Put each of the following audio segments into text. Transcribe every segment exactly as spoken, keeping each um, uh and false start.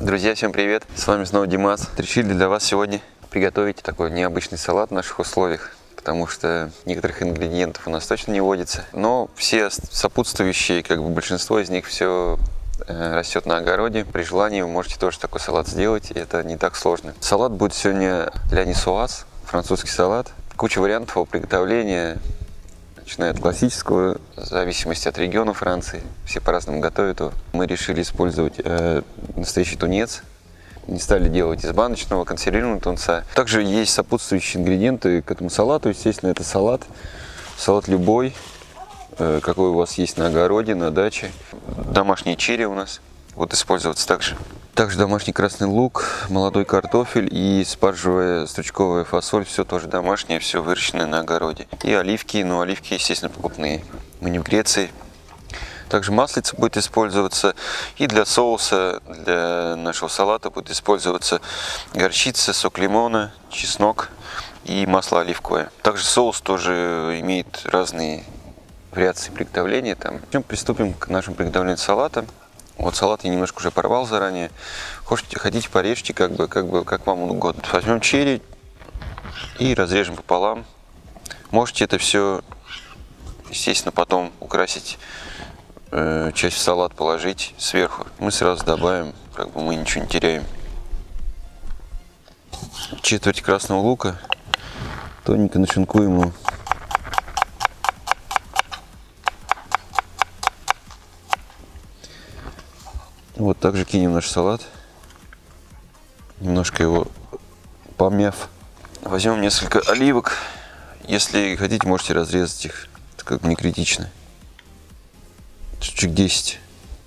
Друзья, всем привет! С вами снова Димас. Решили для вас сегодня приготовить такой необычный салат в наших условиях, потому что некоторых ингредиентов у нас точно не водится, но все сопутствующие, как бы большинство из них все э, растет на огороде. При желании вы можете тоже такой салат сделать, и это не так сложно. Салат будет сегодня ля нисуаз, французский салат. Куча вариантов его приготовления, начиная от классического, в зависимости от региона Франции. Все по-разному готовят его. Мы решили использовать э, настоящий тунец. Не стали делать из баночного, консервированного тунца. Также есть сопутствующие ингредиенты к этому салату. Естественно, это салат. Салат любой, э, какой у вас есть на огороде, на даче. Домашние чири у нас будут использоваться также. Также домашний красный лук, молодой картофель и спаржевая стручковая фасоль. Все тоже домашнее, все выращенное на огороде. И оливки, но оливки, естественно, покупные. Мы не в Греции. Также маслица будет использоваться. И для соуса, для нашего салата будет использоваться горчица, сок лимона, чеснок и масло оливковое. Также соус тоже имеет разные вариации приготовления. Там. Приступим к нашему приготовлению салата. Вот салат я немножко уже порвал заранее. Хотите, хотите порежьте, как бы, как бы, как вам угодно. Возьмем черри и разрежем пополам. Можете это все, естественно, потом украсить, э, часть в салат положить сверху. Мы сразу добавим, как бы мы ничего не теряем. Четверть красного лука. Тоненько нашинкуем его. Вот также кинем наш салат, немножко его помяв. Возьмем несколько оливок, если хотите, можете разрезать их, это как бы не критично. Штучек десять.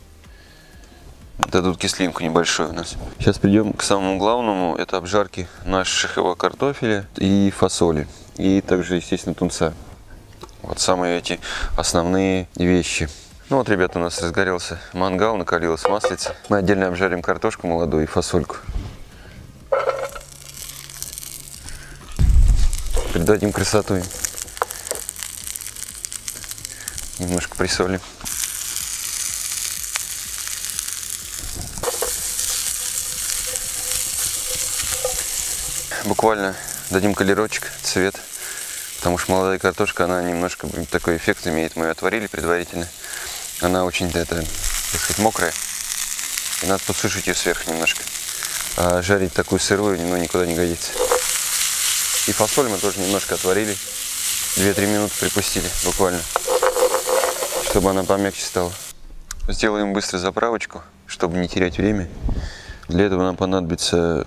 Дадут кислинку небольшую у нас. Сейчас перейдем к самому главному, это обжарки нашего картофеля и фасоли. И также, естественно, тунца. Вот самые эти основные вещи. Ну вот, ребята, у нас разгорелся мангал, накалилась маслица. Мы отдельно обжарим картошку молодую и фасольку. Придадим красоту им. Немножко присолим. Буквально дадим колерочек, цвет. Потому что молодая картошка, она немножко такой эффект имеет. Мы ее отварили предварительно. Она очень, это, так сказать, мокрая. И надо подсушить ее сверху немножко. А жарить такую сырую, ну, никуда не годится. И фасоль мы тоже немножко отварили. две-три минуты припустили буквально, чтобы она помягче стала. Сделаем быстро заправочку, чтобы не терять время. Для этого нам понадобится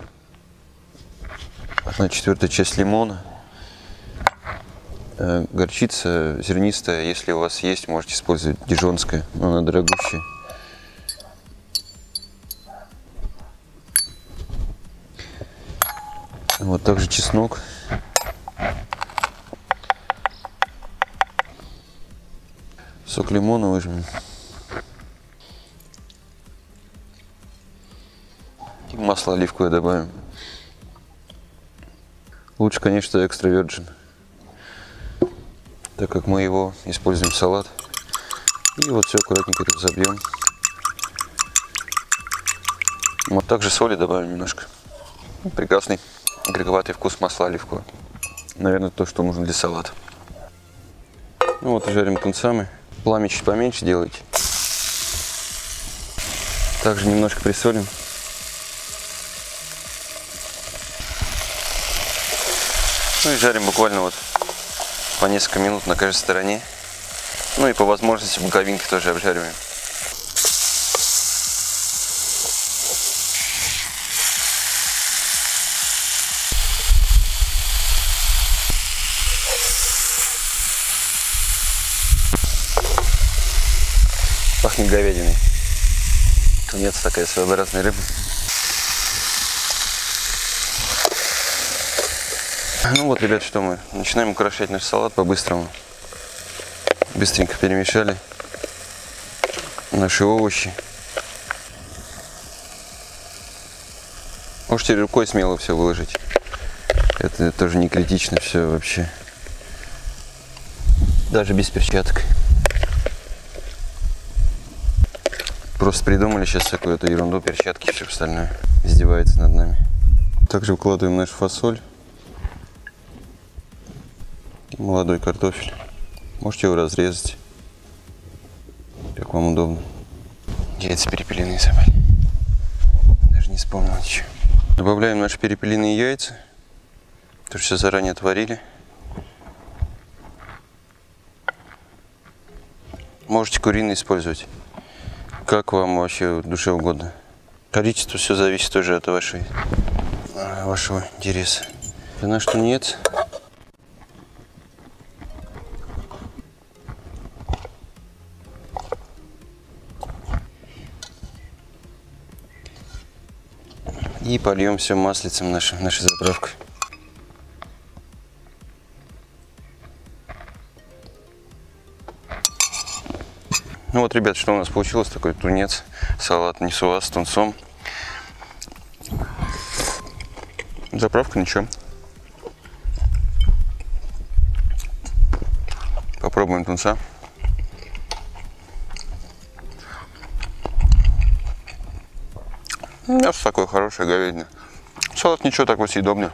одна четвертая часть лимона. Горчица зернистая, если у вас есть, можете использовать дижонская, но она дорогущая. Вот также чеснок. Сок лимона выжмем. И масло оливковое добавим. Лучше, конечно, экстра virgin, так как мы его используем в салат. И вот все аккуратненько тут забьем. Вот также соли добавим немножко. Прекрасный горьковатый вкус масла оливкового. Наверное, то, что нужно для салата. Ну вот, жарим тунцами. Пламя чуть поменьше делайте. Также немножко присолим. Ну и жарим буквально вот по несколько минут на каждой стороне. Ну и по возможности боковинки тоже обжариваем. Пахнет говядиной. Тунец такая своеобразная рыба. Ну вот, ребят, что мы начинаем украшать наш салат по-быстрому. Быстренько перемешали наши овощи. Можете рукой смело все выложить. Это тоже не критично все вообще. Даже без перчаток. просто придумали сейчас такую эту ерунду, перчатки, все остальное. Издевается над нами. Также выкладываем нашу фасоль. Молодой картофель. Можете его разрезать, как вам удобно. Яйца перепелиные собрали. Даже не вспомнил еще. Добавляем наши перепелиные яйца. То, что все заранее отварили. Можете куриные использовать. Как вам вообще душе угодно. Количество все зависит тоже от вашей, вашего интереса. На что нет. И польем все маслицем нашей, нашей заправкой. Ну вот, ребят, что у нас получилось? Такой тунец, салат нисуа с тунцом. Заправка ничего. Попробуем тунца. Мясо такое хорошее, говядина. Салат ничего, такой съедобный.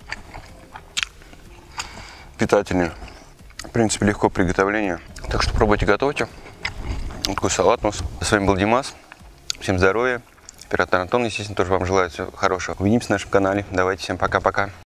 Питательный. В принципе, легко приготовление. Так что пробуйте, готовьте. Вот такой салат у нас. С вами был Димас. Всем здоровья. Оператор Антон, естественно, тоже вам желаю всего хорошего. Увидимся на нашем канале. Давайте, всем пока-пока.